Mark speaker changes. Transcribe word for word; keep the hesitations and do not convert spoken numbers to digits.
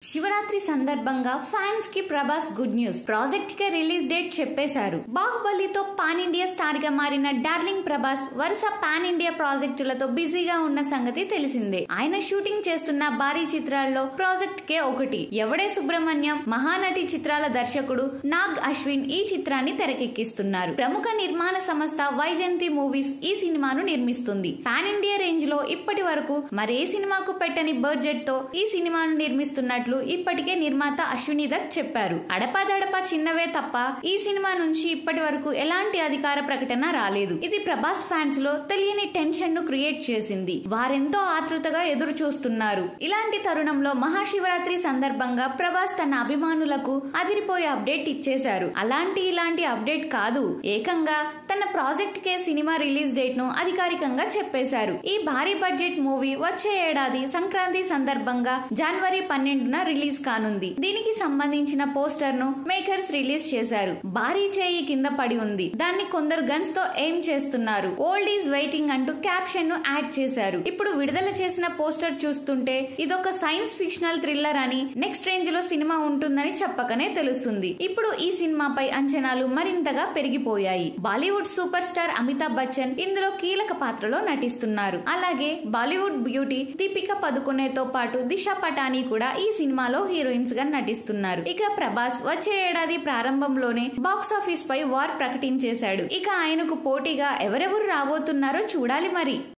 Speaker 1: శివరాత్రి సందర్భంగా ఫ్యాన్స్ కి Prabhas good news. Project కి రిలీజ్ డేట్ చెప్పేశారు. బాహుబలితో పాన్ ఇండియా స్టార్ గా మారిన డార్లింగ్ ప్రభాస్ వరుస పాన్ ఇండియా ప్రాజెక్టులతో బిజీగా ఉన్న సంగతి తెలిసిందే. ఆయన షూటింగ్ చేస్తున్న భారీ చిత్రాల్లో ప్రాజెక్ట్ కే ఒకటి. ఎవడే సుబ్రహ్మణ్యం మహానటి చిత్రాల దర్శకుడు నాగ్ అశ్విన్ ఈ చిత్రాన్ని తెరకెక్కిస్తున్నారు. ప్రముఖ నిర్మాణ సంస్థ వైజయంతి మూవీస్ ఈ సినిమాను నిర్మిస్తుంది. పాన్ ఇండియా రేంజ్ లో ఇప్పటి వరకు మరే సినిమాకు పెట్టని బడ్జెట్ తో ఈ సినిమాను నిర్మిస్తున్నట్లు ఇప్పటికే నిర్మాత అశ్విని దత్ చెప్పారు. అడపాదడపా చిన్నవే తప్ప ఈ సినిమా నుంచి ఇప్పటి వరకు ఎలాంటి అధికార ప్రకటన రాలేదు. ఇది ప్రభాస్ ఫ్యాన్స్ లో తెలియని టెన్షన్ ను క్రియేట్ చేసింది. వారెంతో ఆతృతగా ఎదురు చూస్తున్నారు. ఇలాంటి తరుణంలో మహాశివరాత్రి సందర్భంగా ప్రభాస్ తన అభిమానులకు అదిరిపోయే అప్డేట్ ఇచ్చేశారు. అలాంటి ఇలాంటి అప్డేట్ కాదు, ఏకంగా తన project K cinema release date ను అధికారికంగా చెప్పేశారు. ఈ భారీ బడ్జెట్ మూవీ వచ్చే ఏడాది సంక్రాంతి సందర్భంగా జనవరి పన్నెండున రిలీజ్ కానుంది. దీనికి సంబంధించిన పోస్టర్ ను మేకర్స్ రిలీజ్ చేశారు. భారీ చేయి కింద పడి ఉంది. దాన్ని కొందరు గన్స్ తో ఎయిమ్ చేస్తున్నారు. ఓల్డ్ ఈజ్ వెయిటింగ్ అంటూ క్యాప్షన్ ను యాడ్ చేశారు. ఇప్పుడు విడుదల చేసిన పోస్టర్ చూస్తుంటే ఇదొక సైన్స్ ఫిక్షనల్ థ్రిల్లర్ అని, నెక్స్ట్ రేంజ్ లో సినిమా ఉంటుందని చెప్పకనే తెలుస్తుంది. ఇప్పుడు ఈ సినిమాపై అంచనాలు మరింతగా పెరిగిపోయాయి. Bollywood super star Amitabh Bachchan ఇందులో కీలక పాత్రలో నటిస్తున్నారు. అలాగే బాలీవుడ్ బ్యూటీ దీపికా పదుకొనేతో పాటు దిశా పటానీ కూడా ఈ సినిమాలో హీరోయిన్స్ గా నటిస్తున్నారు. ఇక ప్రభాస్ వచ్చే ఏడాది ప్రారంభంలోనే బాక్స్ ఆఫీస్ పై వార్ ప్రకటించేశాడు. ఇక ఆయనకు పోటీగా ఎవరెవరు రాబోతున్నారో చూడాలి మరి.